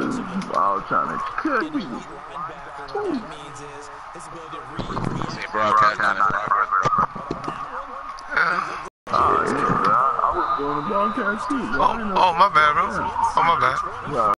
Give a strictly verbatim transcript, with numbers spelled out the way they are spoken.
Wow, trying to cook me. See, broadcast not in progress. Oh, yeah, bro. I was doing the broadcast too. Oh, oh, my bad, bro. Oh, my bad. Yeah.